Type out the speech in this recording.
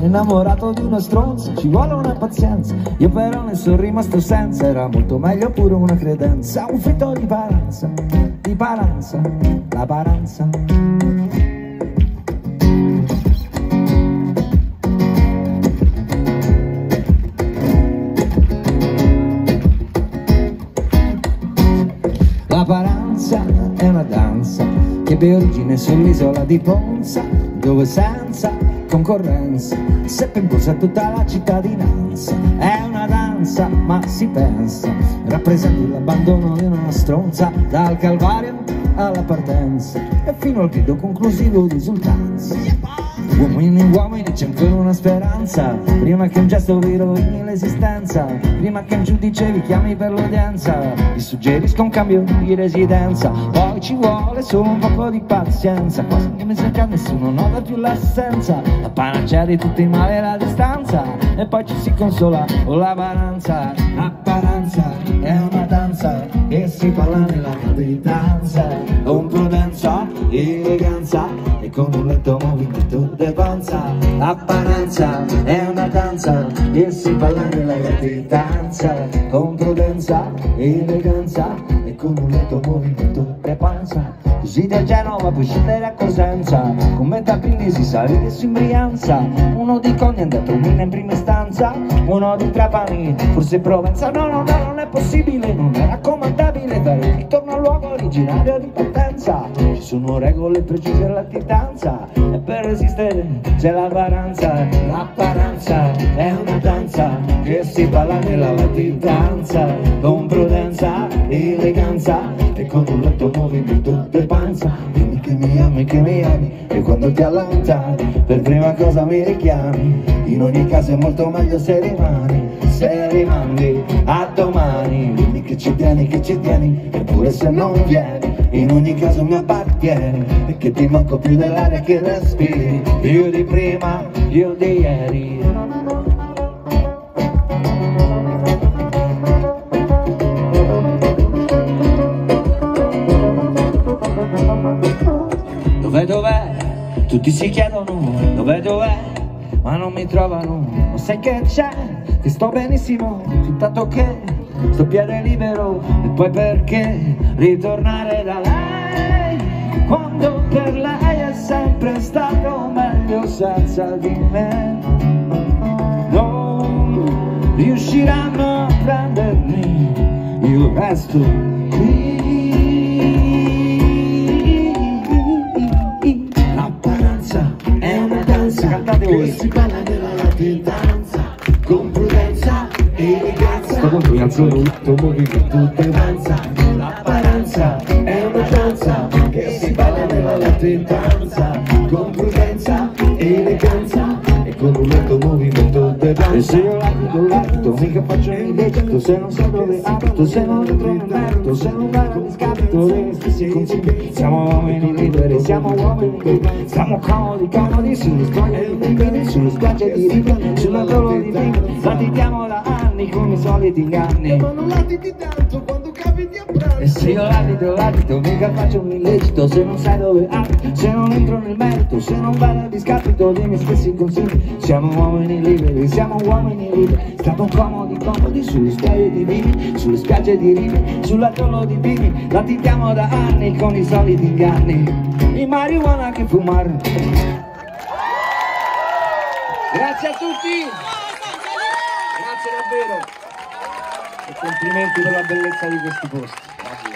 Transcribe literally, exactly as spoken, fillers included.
innamorato di uno stronzo, ci vuole una pazienza. Io però ne sono rimasto senza, era molto meglio pure una credenza. Un fitto di paranza, di paranza, la paranza. La paranza è una danza che ebbe origine sull'isola di Ponza, dove senza concorrenza seppe imporsi a tutta la cittadinanza. È una danza, ma si pensa, rappresenta l'abbandono di una stronza, dal calvario alla partenza e fino al grido conclusivo di esultanza. Uomini e uomini, c'è ancora una speranza, prima che un gesto vi rovini l'esistenza, prima che un giudice vi chiami per l'udienza, vi suggerisco un cambio di residenza. Poi ci vuole solo un poco di pazienza, quasi come se a nessuno nota più l'essenza. La panacea di tutti i mali è la distanza, e poi ci si consola con la paranza. La paranza è una danza che si parla nella gravidanza, con prudenza, eleganza e con un lento movimento di panza. La paranza è una danza che si balla nella gravidanza, con prudenza, eleganza e con un lento movimento di panza. Così da Genova puoi scendere a Cosenza, come da Brindisi salire su in Brianza. Uno di Cogni è andato mina in prima istanza, uno di Trapani, forse Provenza. No, no, no, non è possibile, non è raccomandabile dare il ritorno al luogo originario di partenza. Ci sono regole precise alla latitanza, e per resistere c'è la paranza. La paranza è una danza che si balla nella latitanza, con prudenza, eleganza e con un lento movimento di panza. Dimmi che mi ami, che mi ami, e quando ti allontani per prima cosa mi richiami. In ogni caso è molto meglio se rimani, se rimandi a domani. Dimmi che ci tieni, che ci tieni, eppure se non vieni in ogni caso mi appartieni, e che ti manco più dell'aria che respiri, più di prima, più di ieri. Dov'è, dov'è? Tutti si chiedono dov'è, dov'è, ma non mi trovano. Ma sai che c'è? Che sto benissimo, fin tanto che sto piede libero. E poi perché ritornare da lei, quando per lei è sempre stato meglio senza di me? Non riusciranno a prendermi, io resto qui. Cantate voi. Si parla della latitanza, con prudenza e eleganza, con un movimento di danza. La paranza è una danza che si parla della latitanza, con prudenza e eleganza e con un lento movimento di danza. E se io l'abito, l'abito, mica faccio illecito, se non so dove abito, se non entro nel merito, se non vado di scapito dei miei stessi consigli. Siamo uomini liberi, siamo uomini liberi, siamo comodi, comodi sulle storie di vivere, sulle spiagge di Riva, sull'atollo di Vino. Latitiamo da anni con i soliti inganni, ma non latiti tanto quando capiti a pranzo. E se io l'abito, l'abito, mica faccio un illecito, se non sai dove abito, se non entro nel merito, se non vado a discapito dei miei stessi consigli. Siamo uomini liberi, siamo uomini liberi, stiamo comodi, comodi sulle spiagge di Vini, sulle spiagge di Riva, sull'atollo di Vini. Latitiamo da anni con i soliti inganni, i marijuana che fumare. Grazie a tutti, grazie davvero e complimenti per la bellezza di questi posti.